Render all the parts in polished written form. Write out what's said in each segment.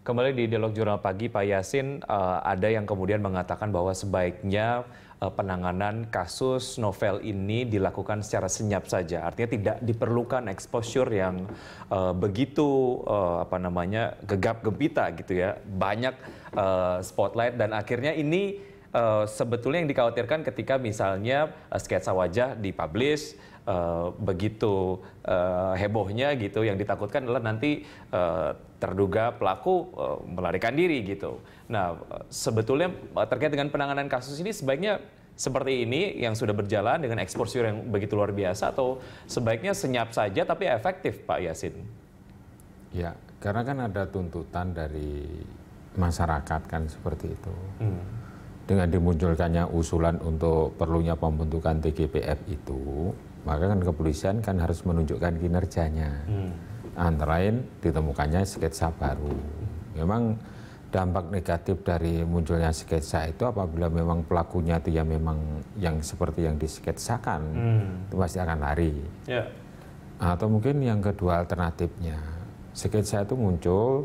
Kembali di Dialog Jurnal Pagi, Pak Yasin, ada yang kemudian mengatakan bahwa sebaiknya penanganan kasus novel ini dilakukan secara senyap saja. Artinya tidak diperlukan exposure yang begitu gegap gempita gitu ya. Banyak spotlight dan akhirnya ini sebetulnya yang dikhawatirkan ketika misalnya sketsa wajah dipublish begitu hebohnya gitu, yang ditakutkan adalah nanti terduga pelaku melarikan diri gitu. Nah, sebetulnya terkait dengan penanganan kasus ini sebaiknya seperti ini yang sudah berjalan dengan exposure yang begitu luar biasa, atau sebaiknya senyap saja tapi efektif, Pak Yasin? Ya, karena kan ada tuntutan dari masyarakat kan seperti itu. Dengan dimunculkannya usulan untuk perlunya pembentukan TGPF itu, maka kan kepolisian kan harus menunjukkan kinerjanya. Antara lain ditemukannya sketsa baru. Memang dampak negatif dari munculnya sketsa itu apabila memang pelakunya itu ya memang yang seperti yang disketsakan, itu pasti akan lari. Atau mungkin yang kedua alternatifnya, sketsa itu muncul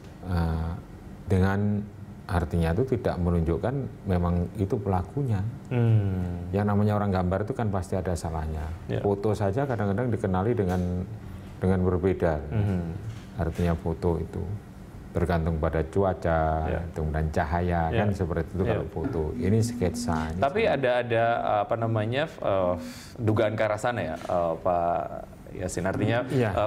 dengan artinya itu tidak menunjukkan memang itu pelakunya. Yang namanya orang gambar itu kan pasti ada salahnya. Foto saja kadang-kadang dikenali dengan berbeda. Artinya foto itu tergantung pada cuaca, dan cahaya kan seperti itu kalau foto. Ini sketsa. Tapi ada dugaan ke arah sana ya, Pak Yasin. Artinya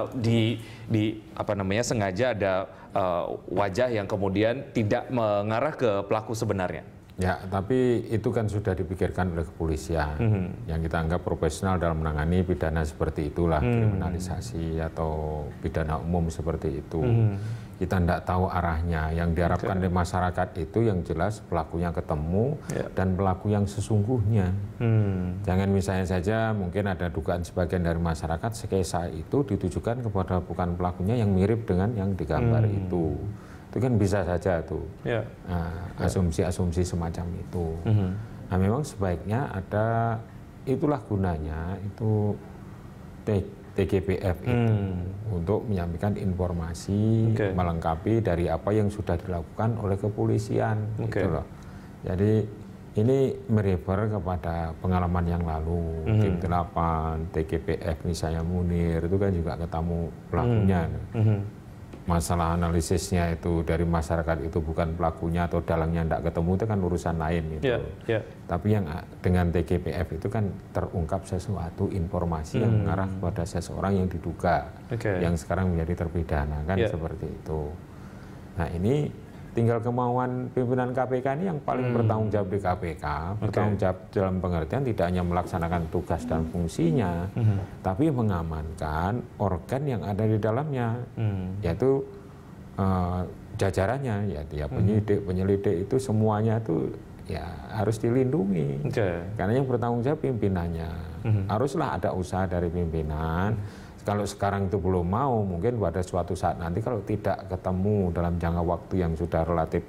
sengaja ada wajah yang kemudian tidak mengarah ke pelaku sebenarnya. Ya, tapi itu kan sudah dipikirkan oleh kepolisian yang kita anggap profesional dalam menangani pidana seperti itulah, kriminalisasi atau pidana umum seperti itu. Kita tidak tahu arahnya. Yang diharapkan oleh masyarakat itu yang jelas pelakunya ketemu dan pelaku yang sesungguhnya. Jangan misalnya saja mungkin ada dugaan sebagian dari masyarakat sketsa itu ditujukan kepada bukan pelakunya yang mirip dengan yang digambar itu. Itu kan bisa saja tuh asumsi-asumsi semacam itu. Nah, memang sebaiknya ada, itulah gunanya itu TGPF itu untuk menyampaikan informasi melengkapi dari apa yang sudah dilakukan oleh kepolisian. Gitu loh. Jadi ini merefer kepada pengalaman yang lalu, Tim 8, TGPF misalnya Munir itu kan juga ketemu pelakunya. Masalah analisisnya itu dari masyarakat itu bukan pelakunya atau dalangnya tidak ketemu, itu kan urusan lain gitu. Tapi yang dengan TGPF itu kan terungkap sesuatu informasi yang mengarah kepada seseorang yang diduga, yang sekarang menjadi terpidana kan seperti itu. Nah, ini tinggal kemauan pimpinan KPK ini yang paling bertanggung jawab di KPK, bertanggung jawab dalam pengertian tidak hanya melaksanakan tugas dan fungsinya, tapi mengamankan organ yang ada di dalamnya, yaitu jajarannya, ya penyidik, penyelidik itu semuanya itu ya harus dilindungi, karena yang bertanggung jawab pimpinannya. Haruslah ada usaha dari pimpinan. Kalau sekarang itu belum mau, mungkin pada suatu saat nanti kalau tidak ketemu dalam jangka waktu yang sudah relatif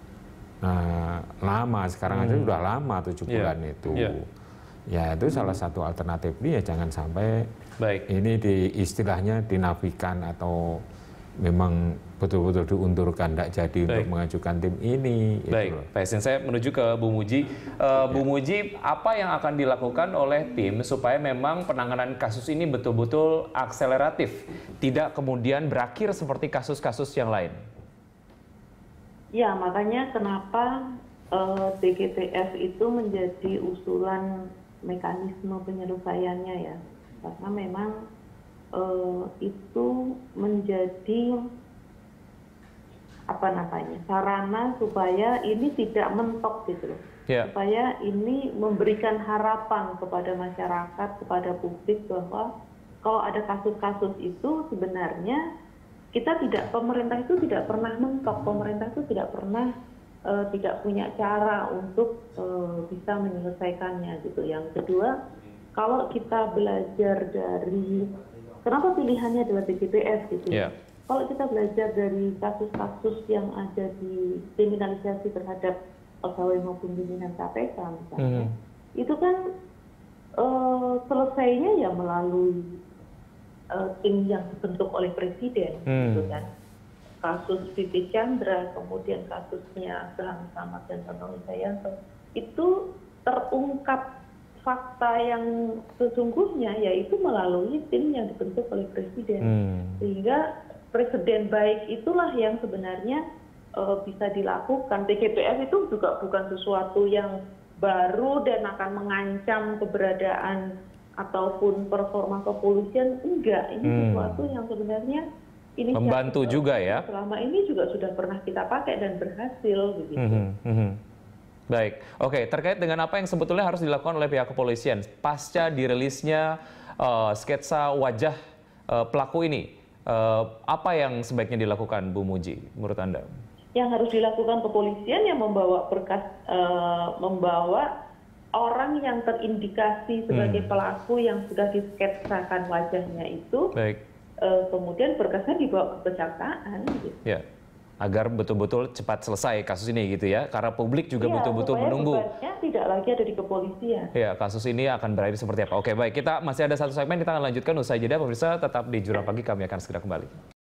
lama, sekarang aja sudah lama 7 bulan itu. Ya itu salah satu alternatif ini, ya jangan sampai ini istilahnya dinafikan atau memang betul-betul diundurkan, tidak jadi untuk mengajukan tim ini. Baik, Pak Yasin, saya menuju ke Bu Muji. Bu Muji, apa yang akan dilakukan oleh tim supaya memang penanganan kasus ini betul-betul akseleratif, tidak kemudian berakhir seperti kasus-kasus yang lain? Ya, makanya kenapa TGPF itu menjadi usulan mekanisme penyelesaiannya ya, karena memang itu menjadi sarana supaya ini tidak mentok gitu loh, supaya ini memberikan harapan kepada masyarakat, kepada publik bahwa kalau ada kasus-kasus itu sebenarnya pemerintah itu tidak pernah mentok, pemerintah itu tidak pernah tidak punya cara untuk bisa menyelesaikannya gitu. Yang kedua, kalau kita belajar dari kenapa pilihannya adalah TGPF gitu. Kalau kita belajar dari kasus-kasus yang ada di kriminalisasi terhadap pegawai maupun pimpinan KPK misalnya, itu kan selesainya ya melalui tim yang dibentuk oleh presiden, gitu kan. kasus Vivi Chandra, kemudian kasusnya Abraham Samad dan Tonton Wijayanto, itu terungkap fakta yang sesungguhnya, yaitu melalui tim yang dibentuk oleh Presiden. Sehingga presiden baik itulah yang sebenarnya bisa dilakukan. TGPF itu juga bukan sesuatu yang baru dan akan mengancam keberadaan ataupun performa kepolisian, enggak. Ini sesuatu yang sebenarnya ini membantu juga ya. Selama ini juga sudah pernah kita pakai dan berhasil begitu. Baik, oke, terkait dengan apa yang sebetulnya harus dilakukan oleh pihak kepolisian pasca dirilisnya sketsa wajah pelaku ini, apa yang sebaiknya dilakukan, Bu Muji, menurut Anda? Yang harus dilakukan kepolisian yang membawa berkas, membawa orang yang terindikasi sebagai pelaku yang sudah disketsakan wajahnya itu, kemudian berkasnya dibawa ke kejaksaan. Gitu. Ya. Agar betul-betul cepat selesai kasus ini gitu ya, karena publik juga betul-betul menunggu. Tidak lagi ada di kepolisian. Ya, kasus ini akan berakhir seperti apa. Oke, baik, kita masih ada satu segmen, kita akan lanjutkan usai jeda. Pemirsa tetap di Jurang Pagi, kami akan segera kembali.